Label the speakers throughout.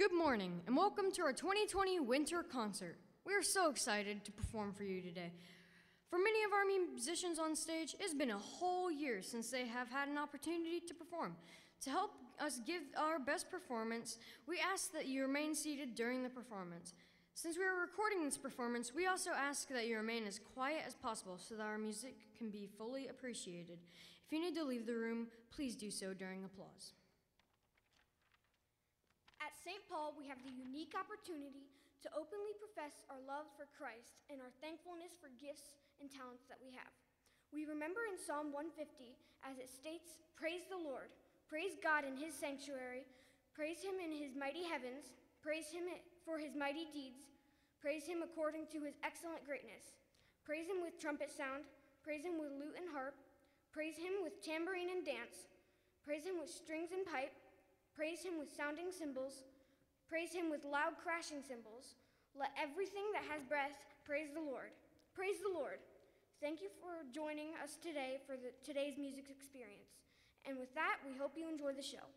Speaker 1: Good morning, and welcome to our 2020 Winter Concert. We are so excited to perform for you today. For many of our musicians on stage, it's been a whole year since they have had an opportunity to perform. To help us give our best performance, we ask that you remain seated during the performance. Since we are recording this performance, we also ask that you remain as quiet as possible so that our music can be fully appreciated. If you need to leave the room, please do so during applause.
Speaker 2: At St. Paul, we have the unique opportunity to openly profess our love for Christ and our thankfulness for gifts and talents that we have. We remember in Psalm 150, as it states, "Praise the Lord, praise God in his sanctuary, praise him in his mighty heavens, praise him for his mighty deeds, praise him according to his excellent greatness, praise him with trumpet sound, praise him with lute and harp, praise him with tambourine and dance, praise him with strings and pipe, praise him with sounding cymbals, praise him with loud crashing cymbals. Let everything that has breath praise the Lord. Praise the Lord." Thank you for joining us today for today's music experience. And with that, we hope you enjoy the show.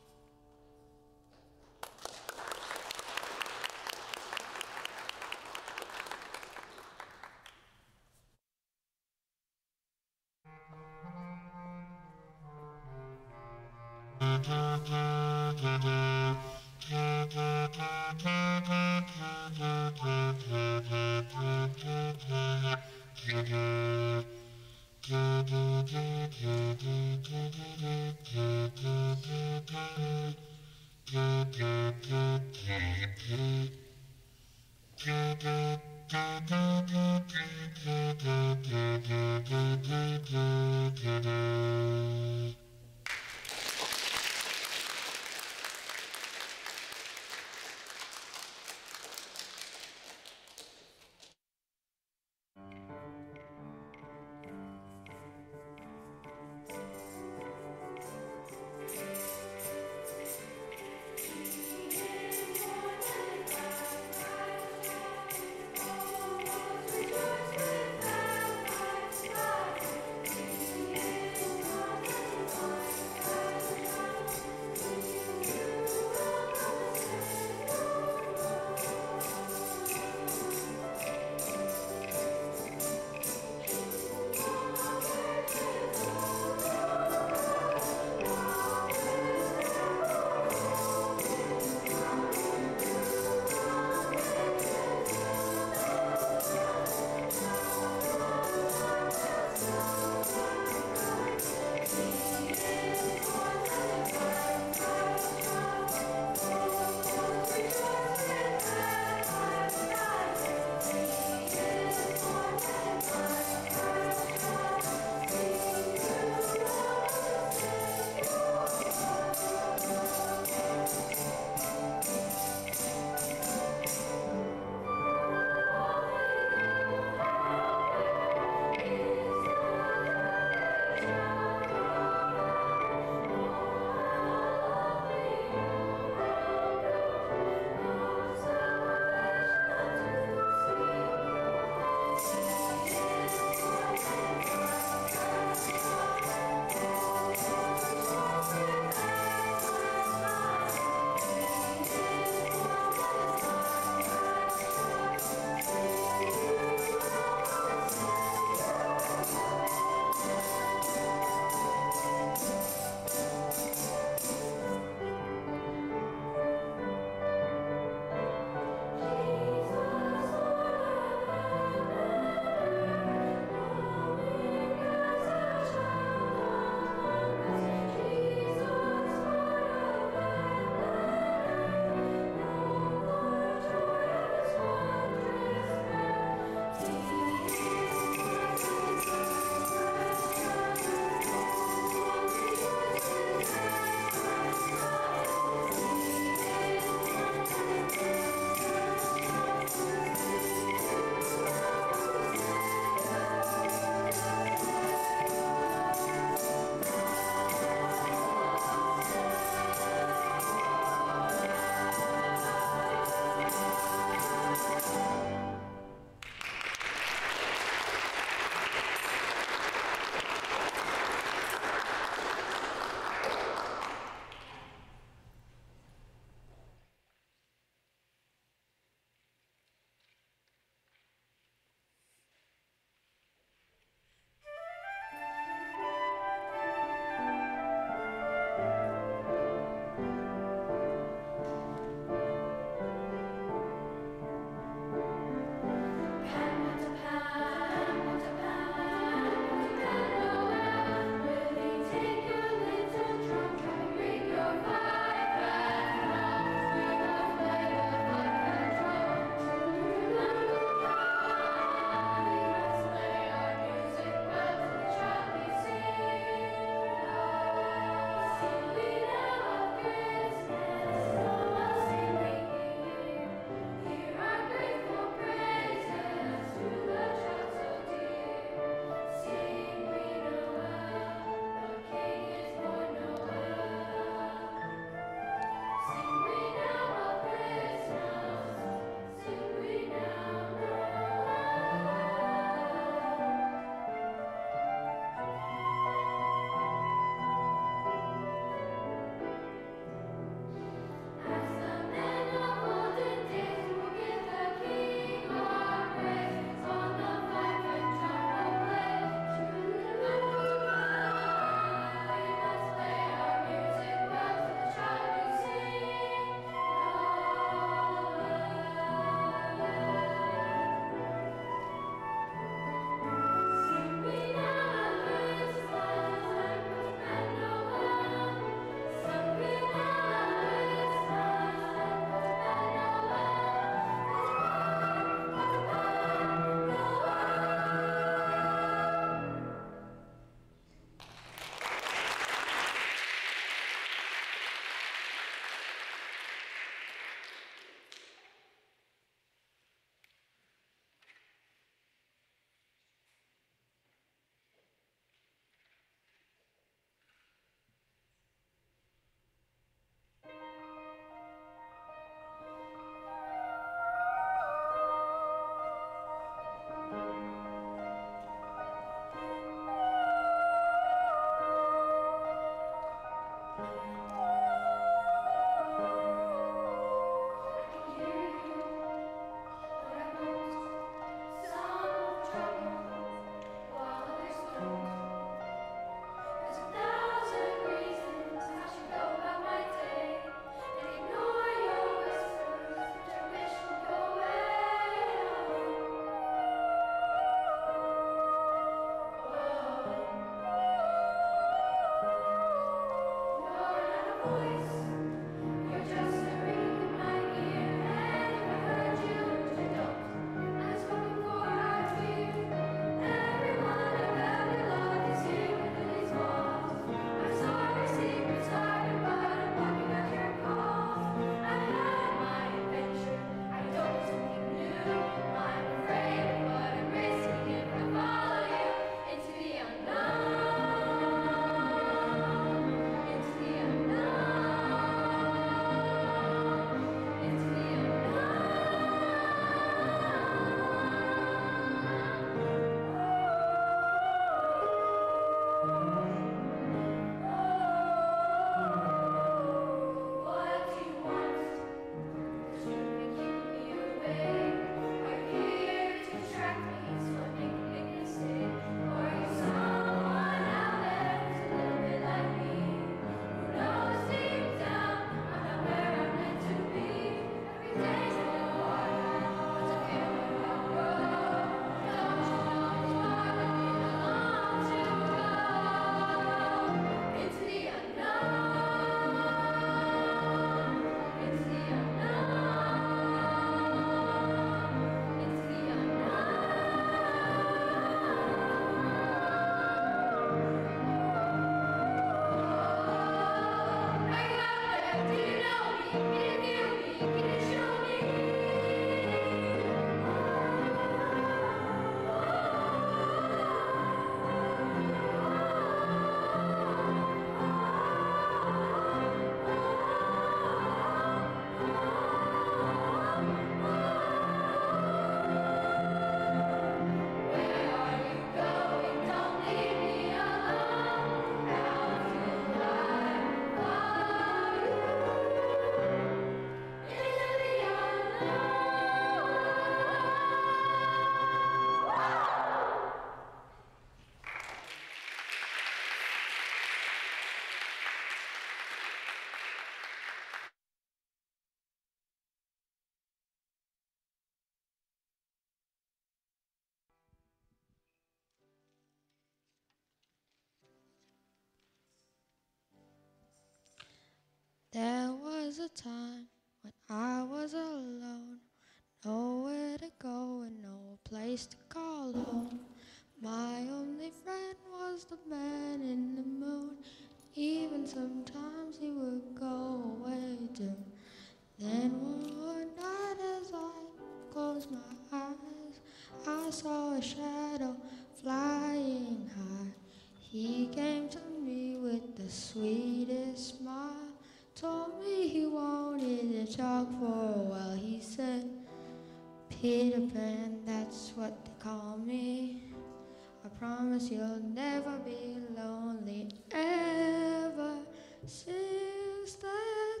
Speaker 3: There was a time when I was alone, nowhere to go and no place to call home. My only friend was the man in the moon. Even sometimes he would go away too. Then one night as I closed my eyes, I saw a shadow flying high. He came to me with the sweetest smile, told me he wanted to talk for a while. He said, Peter Pan, that's what they call me. I promise you'll never be lonely ever. Since that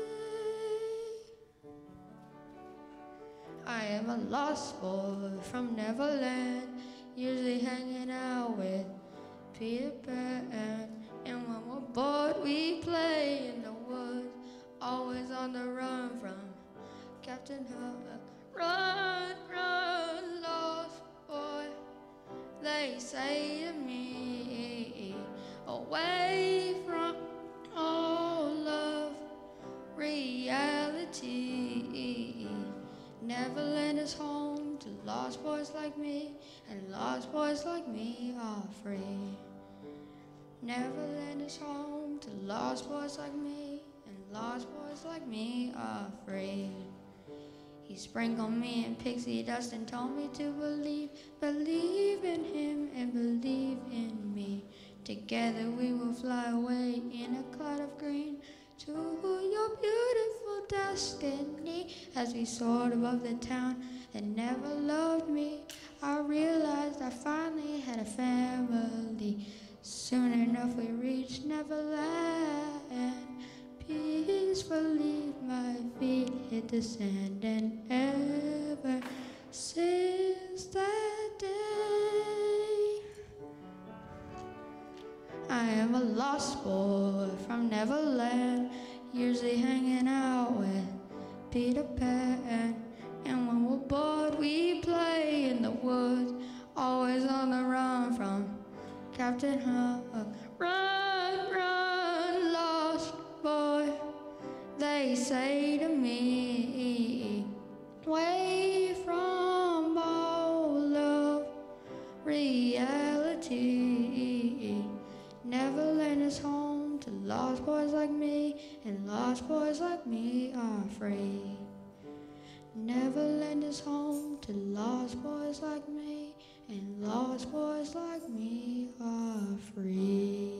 Speaker 3: day, I am a lost boy from Neverland, usually hanging out with Peter Pan. And when we're bored, we play in the woods, always on the run from Captain Hook. Run, run, lost boy, they say to me, away from all of reality. Neverland is home to lost boys like me, and lost boys like me are free. Neverland is home to lost boys like me, and lost boys like me are free. He sprinkled me in pixie dust and told me to believe in him and believe in me. Together we will fly away in a cloud of green to your beautiful destiny. As we soared above the town that never loved me, I realized I finally had a family. Soon enough we reached Neverland. Peacefully my feet hit the sand, and ever since that day, I am a lost boy from Neverland, usually hanging out with Peter Pan. And when we're bored, we play in the woods, always on the run from Captain Hook. Run, run, lost boy, they say to me, away from all of reality. Neverland is home to lost boys like me, and lost boys like me are free. Neverland is home to lost boys like me, and lost boys like me are free.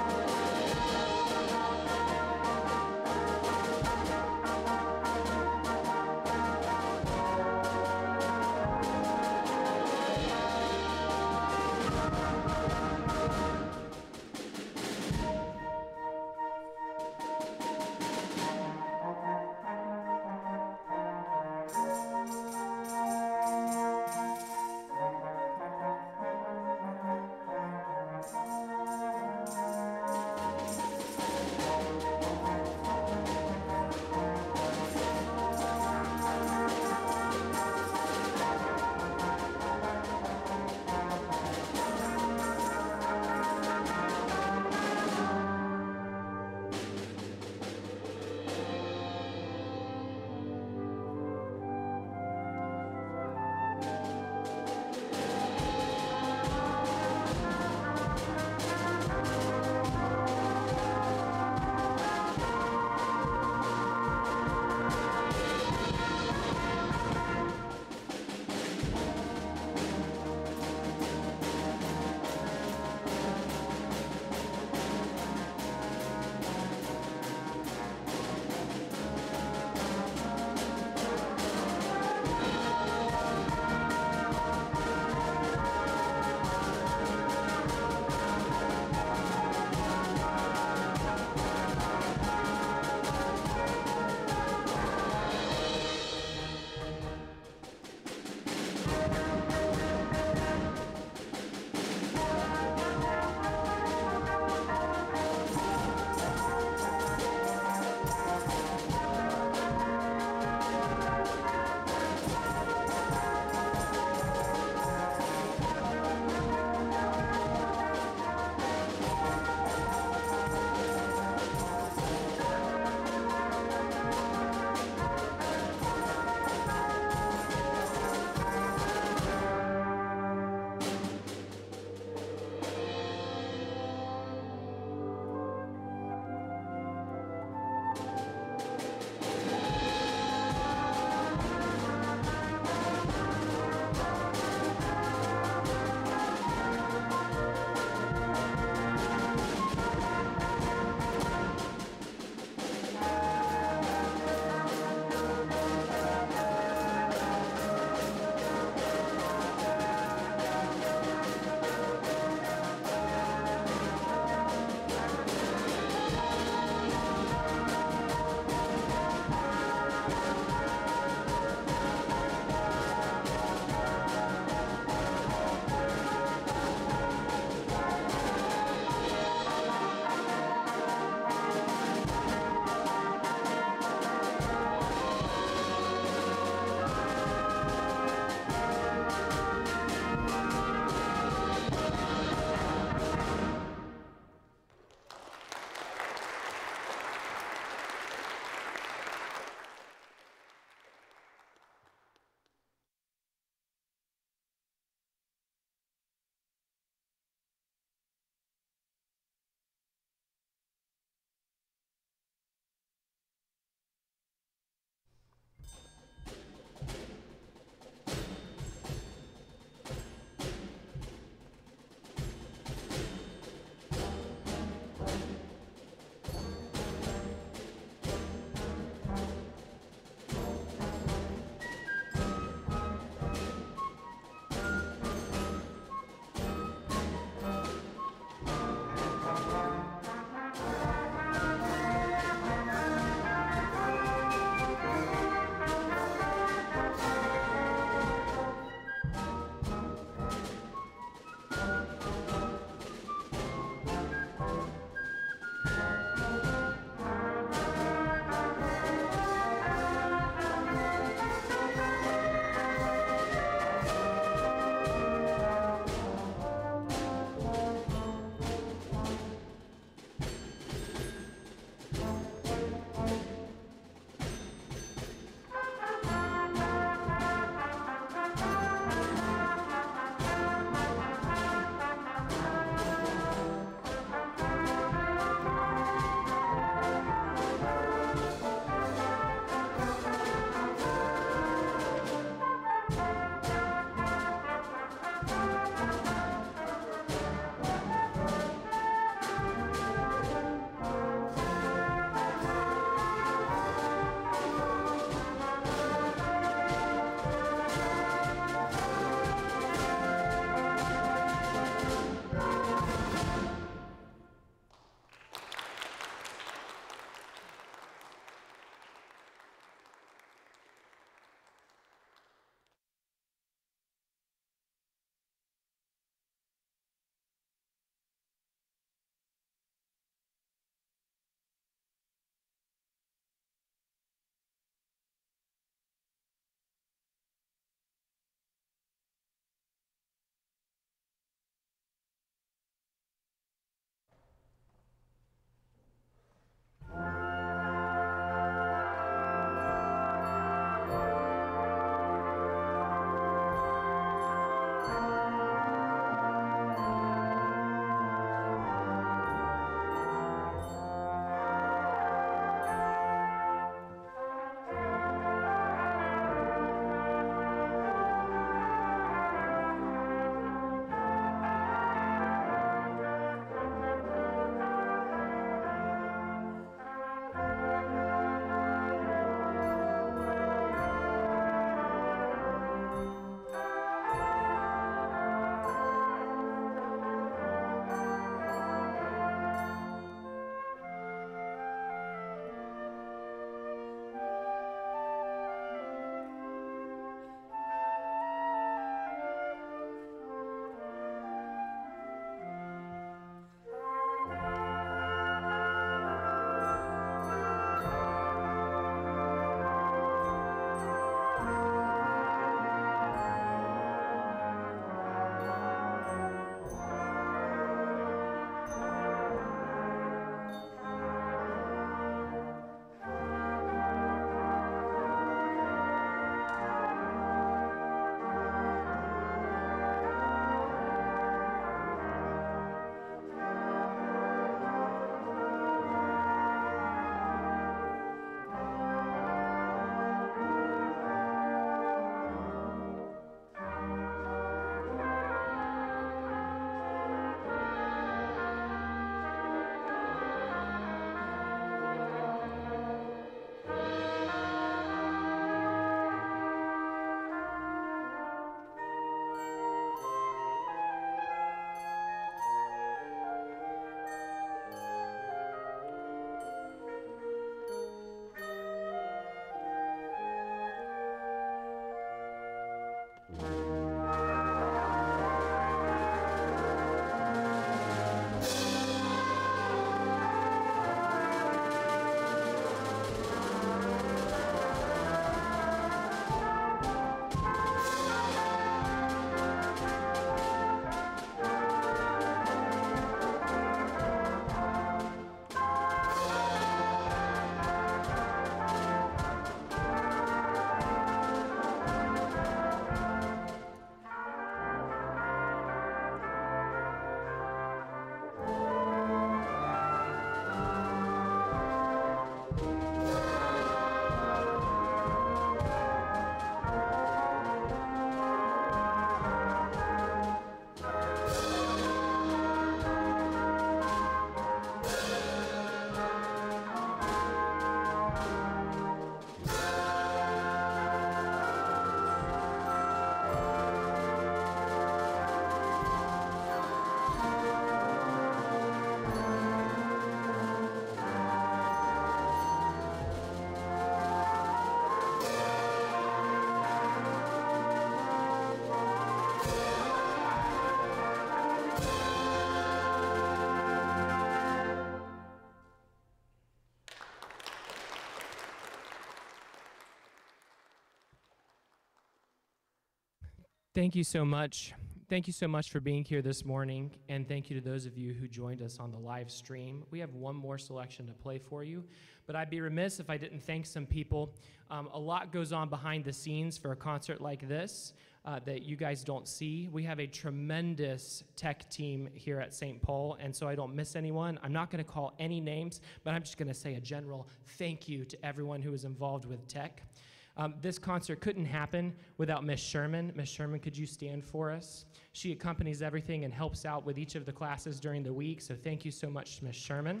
Speaker 4: Thank you so much. Thank you so much for being here this morning, and thank you to those of you who joined us on the live stream. We have one more selection to play for you, but I'd be remiss if I didn't thank some people. A lot goes on behind the scenes for a concert like this that you guys don't see. We have a tremendous tech team here at St. Paul, and so I don't miss anyone. I'm not going to call any names, but I'm just going to say a general thank you to everyone who is involved with tech. This concert couldn't happen without Miss Sherman. Miss Sherman, could you stand for us? She accompanies everything and helps out with each of the classes during the week, so thank you so much, Miss Sherman.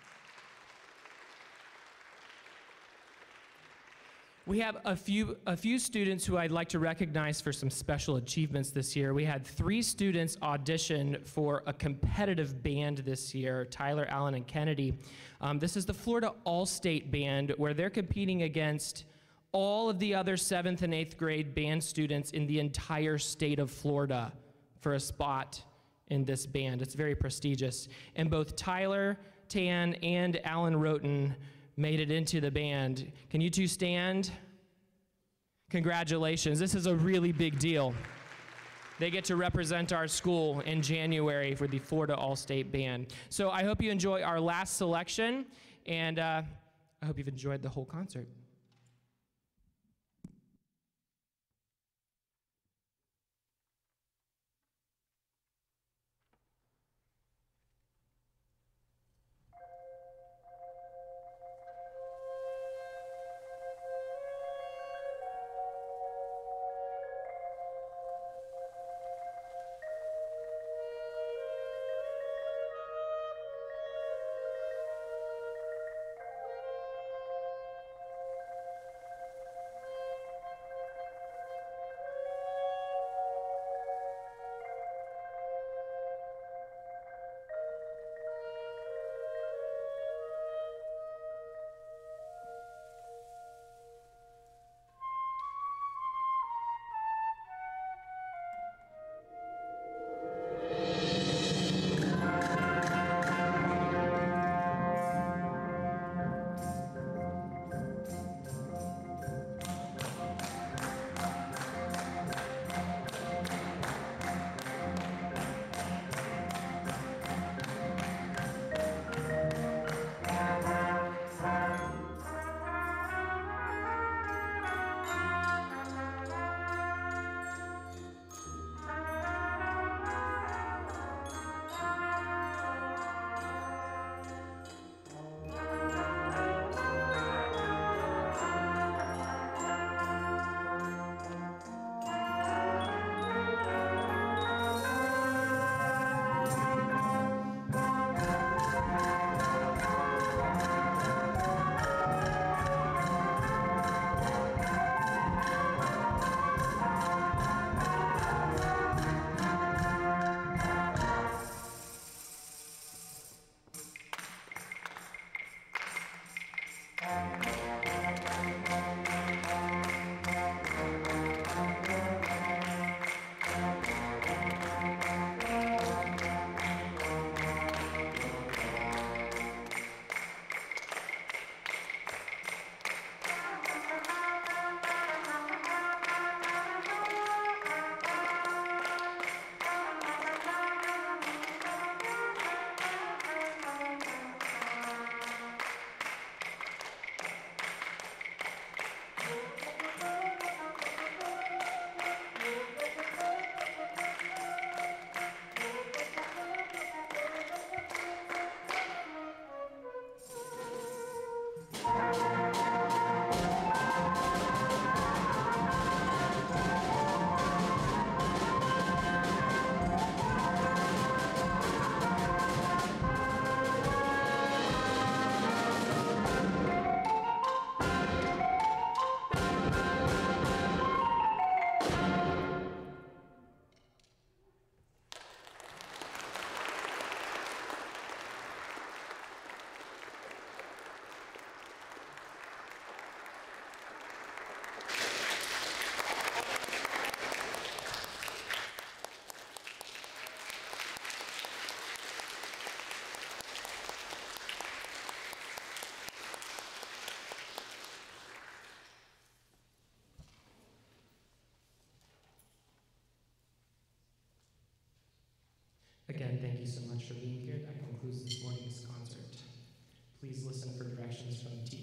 Speaker 4: We have a few students who I'd like to recognize for some special achievements this year. We had 3 students audition for a competitive band this year, Tyler, Allen, and Kennedy. This is the Florida All-State Band, where they're competing against all of the other 7th and 8th grade band students in the entire state of Florida for a spot in this band. It's very prestigious. And both Tyler Tan and Alan Roten made it into the band. Can you two stand? Congratulations. This is a really big deal. They get to represent our school in January for the Florida All-State Band. So I hope you enjoy our last selection, and I hope you've enjoyed the whole concert. thank you so much for being here. That concludes this morning's concert. Please listen for directions from the teacher.